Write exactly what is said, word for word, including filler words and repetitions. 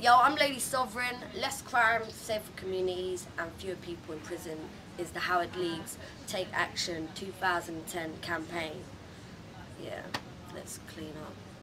Yo, I'm Lady Sovereign. Less crime, safer communities, and fewer people in prison is the Howard League's Take Action twenty ten campaign. Yeah, let's clean up.